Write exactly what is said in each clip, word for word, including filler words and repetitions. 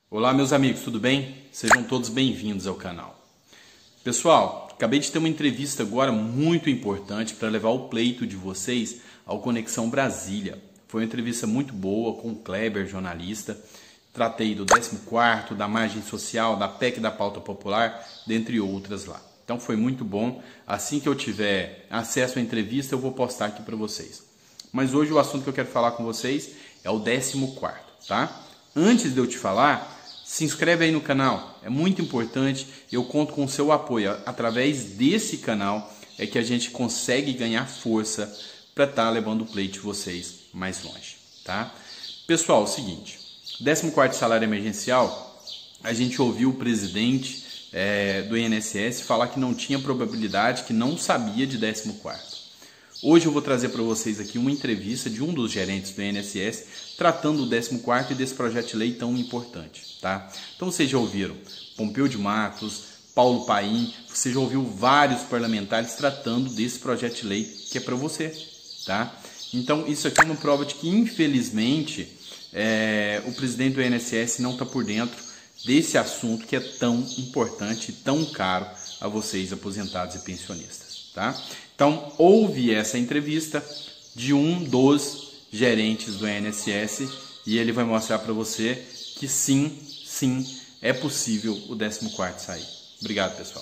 Olá meus amigos, tudo bem? Sejam todos bem-vindos ao canal. Pessoal, acabei de ter uma entrevista agora muito importante para levar o pleito de vocês ao Conexão Brasília. Foi uma entrevista muito boa com o Kleber, jornalista. Tratei do décimo quarto, da margem social, da P E C da pauta popular, dentre outras lá. Então foi muito bom. Assim que eu tiver acesso à entrevista, eu vou postar aqui para vocês. Mas hoje o assunto que eu quero falar com vocês é o décimo quarto, tá? Antes de eu te falar, se inscreve aí no canal, é muito importante, eu conto com o seu apoio. Através desse canal é que a gente consegue ganhar força para estar levando o pleito de vocês mais longe, tá? Pessoal, é o seguinte, décimo quarto salário emergencial, a gente ouviu o presidente é, do I N S S falar que não tinha probabilidade, que não sabia de décimo quarto. Hoje eu vou trazer para vocês aqui uma entrevista de um dos gerentes do I N S S tratando do décimo quarto e desse projeto de lei tão importante, tá? Então vocês já ouviram Pompeu de Matos, Paulo Paim, você já ouviu vários parlamentares tratando desse projeto de lei que é para você, tá? Então isso aqui é uma prova de que infelizmente é, o presidente do I N S S não está por dentro desse assunto que é tão importante e tão caro a vocês aposentados e pensionistas, tá? Então, houve essa entrevista de um dos gerentes do I N S S e ele vai mostrar para você que sim, sim, é possível o décimo quarto sair. Obrigado, pessoal.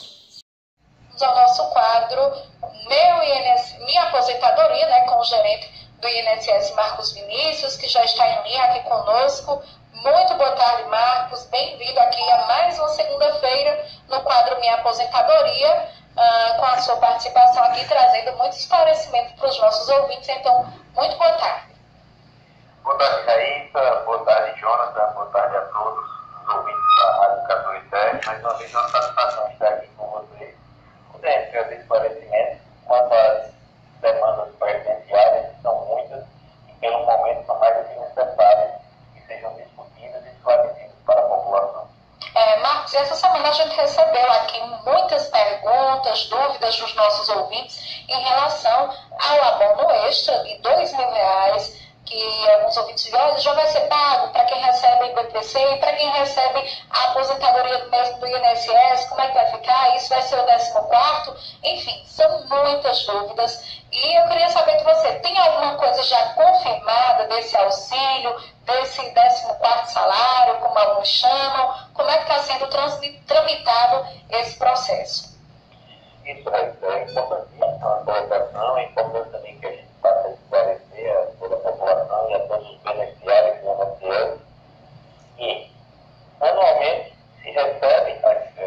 Ao nosso quadro, meu I N S, minha aposentadoria, né, com o gerente do I N S S, Marcos Vinícius, que já está em linha aqui conosco. Muito boa tarde, Marcos. Bem-vindo aqui a mais uma segunda-feira no quadro Minha Aposentadoria. Uh, com a sua participação aqui, trazendo muito esclarecimento para os nossos ouvintes. Então, muito boa tarde. Boa tarde, Raíssa. Boa tarde, Jonathan. Boa tarde a todos os ouvintes da Rádio Caturité. Mais uma vez, é uma satisfação estar aqui com vocês, podendo trazer esclarecimento quanto às demandas previdenciárias, que são muitas, e pelo momento são mais do que necessárias que sejam discutidas e esclarecidas para a população. É, Marcos, essa semana a gente recebeu aqui muitas perguntas, dúvidas dos nossos ouvintes em relação ao abono extra de dois mil reais, que alguns ouvintes dizem, olha, já vai ser pago para quem recebe I B P C e para quem recebe a aposentadoria do mesmo do I N S S, como é que vai ficar? Isso vai ser o décimo quarto? Enfim, são muitas dúvidas. E eu queria saber de você, tem alguma coisa já confirmada desse auxílio, desse décimo quarto salário, como alguns chamam? Como é que está sendo tramitado esse processo? Isso é, é importantíssimo a colocação, é importante também que a gente faça esclarecer a toda a população e a todos os beneficiários do I N S S. E, anualmente, se recebe,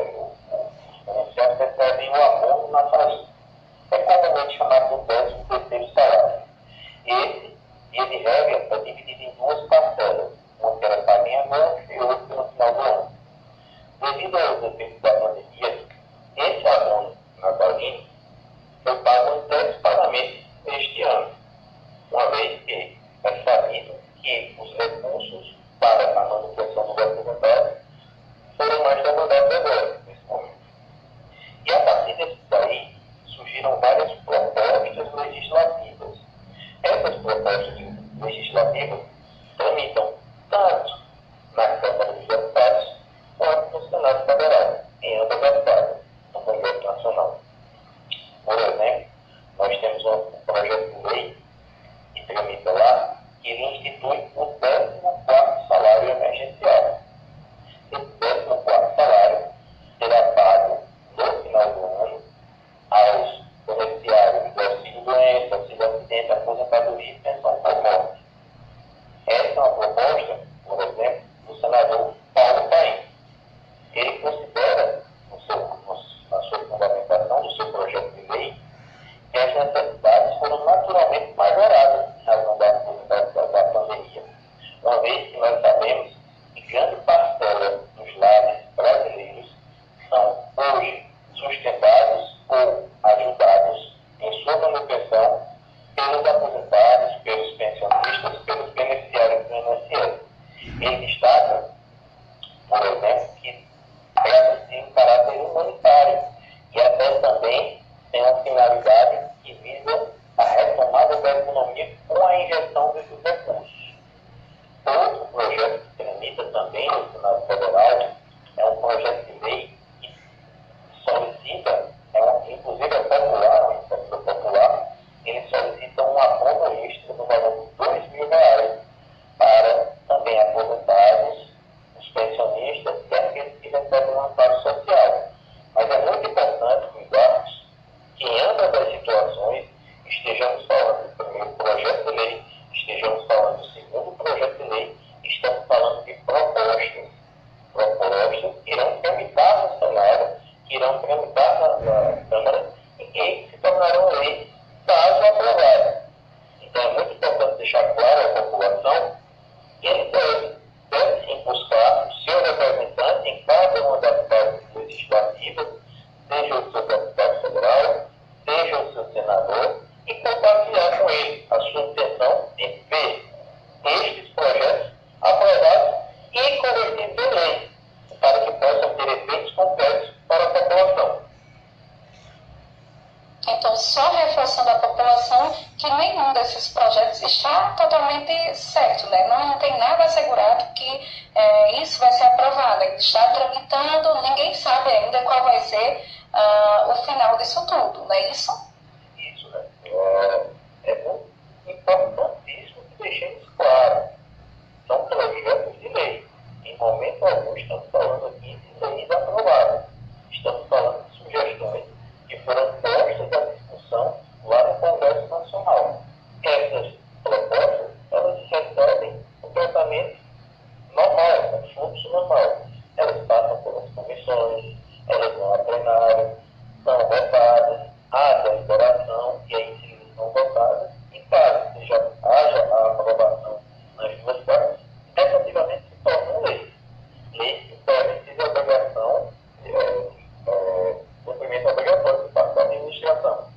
os beneficiários recebem o abono na farinha. É comumente chamado do décimo terceiro salário. Esse, via de regra, é dividido em duas parcelas, uma que era paga em agosto e outra no final do ano. Devido aos efeitos da pandemia, esse abono natalino foi pago antecipadamente este ano, uma vez que é sabido que os recursos para a manutenção do aposentado foram mais demandados agora, nesse momento. E a partir disso daí, surgiram várias propostas legislativas. Essas propostas legislativas tramitam tanto na Câmara dos Deputados quanto no Senado Federal, em ambas as casas, no Congresso Nacional. Por exemplo, nós temos um projeto de lei que tramita lá, que ele institui o décimo quarto salário emergencial. Esse décimo quarto salário será pago no final do ano aos beneficiários do auxílio-doença, auxílio-acidente, aposentadoria e pensão por morte. Essa é uma proposta, por exemplo, do senador Paulo Paim. Ele considera, no seu, no, na sua fundamentação do seu projeto de lei, que as necessidades foram naturalmente majoradas em razão da, da, da pandemia, uma vez que nós sabemos que grande parcela dos lares brasileiros são hoje sustentados ou ajudados em sua manutenção pelos aposentados, pelos pensionistas, pelos beneficiários do I N S S. Ele destaca, por exemplo, que trata-se de um caráter humanitário e até também tem uma finalidade que visa a retomada da economia com a injeção desses recursos. Outro projeto que tramita também no Senado Federal irão tramitar na, na Câmara e que se tornarão lei caso aprovada. Então é muito importante deixar claro à população que ele deve, deve sim buscar o seu representante em cada uma das casas legislativas, seja o seu deputado federal, seja o seu senador, e compartilhar com ele a sua intenção de ver estes projetos aprovados e convertidos em lei, para que possam ter efeitos concretos para a população. Então, só reforçando a população que nenhum desses projetos está totalmente certo, né? Não tem nada assegurado que é, isso vai ser aprovado. Ele está tramitando, ninguém sabe ainda qual vai ser uh, o final disso tudo, não é isso? Isso, né? É, é muito importantíssimo que deixemos claro. São projetos de lei. Em momento algum estamos falando aqui de leis aprovadas. Estamos falando de sugestões que foram postas à discussão lá no Congresso Nacional. Essas propostas, elas recebem um tratamento normal, um fluxo normal. Elas passam pelas comissões, elas vão a plenário, são votadas, há deliberação, e aí se são votadas, e caso seja, haja a aprovação nas duas partes, efetivamente se tornam leis. Leis que devem ter obrigação, é, é, cumprimento obrigatório por parte da administração.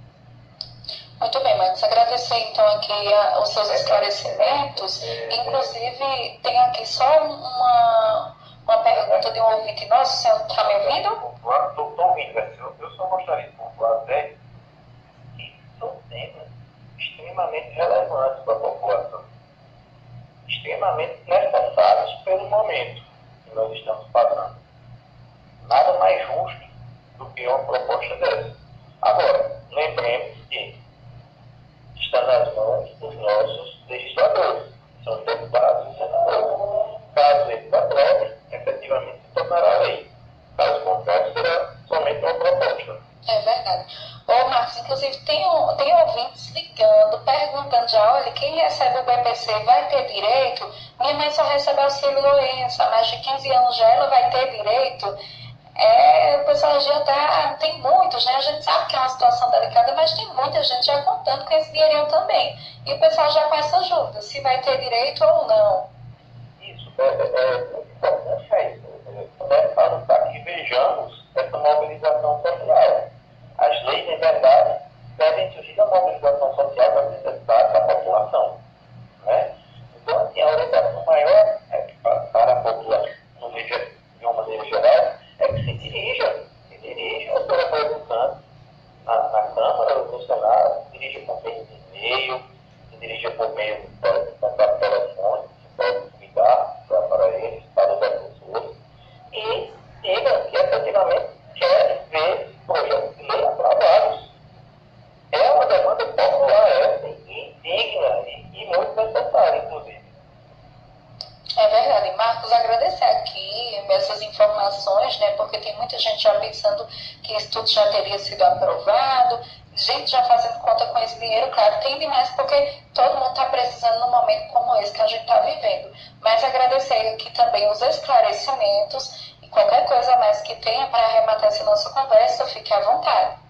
Muito bem, Marcos. Agradecer então aqui a, os seus esclarecimentos. Inclusive, tenho aqui só uma, uma pergunta de um ouvinte nosso. O senhor está me ouvindo? Estou ouvindo, eu, eu só gostaria de pontuar até que são temas extremamente relevantes para a população, extremamente necessários pelo momento que nós estamos passando. Nada mais justo do que uma proposta dessa. Agora, lembremos que está nas mãos dos nossos legisladores, são os deputados e senadores. Caso eles aprovem, efetivamente se tornará lei. Caso contrário, será somente uma proposta. É verdade. Ô, Marcos, inclusive, tem, um, tem ouvintes ligando, perguntando já, olha, quem recebe o B P C vai ter direito? Minha mãe só recebe auxílio doença, há mais de quinze anos já ela vai ter direito? É, o pessoal já tá, tem muitos, né? A gente sabe que é uma situação delicada, mas tem muita gente já contando com esse dinheirinho também. E o pessoal já com essa dúvida, se vai ter direito ou não. Isso, é, é muito importante, é isso. É para que vejamos essa mobilização social. As leis, em verdade, devem surgir da mobilização social das necessidades da população. Né? Então, assim, a orientação maior é que para, para a população, de uma maneira geral, é que se dirija, se dirija ao seu representante na, na Câmara, no Senado, se dirija por meio de e-mail, se dirija por meio de contato telefônico, se pode ligar para, para eles, para os assessores, e diga que efetivamente quer ver projetos de lei aprovados. É uma demanda popular essa, e digna, e, e muito necessária, inclusive. É verdade. Marcos, agradecer aqui essas informações, né, porque tem muita gente já pensando que isso tudo já teria sido aprovado, gente já fazendo conta com esse dinheiro, claro, tem demais, porque todo mundo está precisando num momento como esse que a gente está vivendo. Mas agradecer aqui também os esclarecimentos e qualquer coisa mais que tenha para arrematar essa nossa conversa, fique à vontade.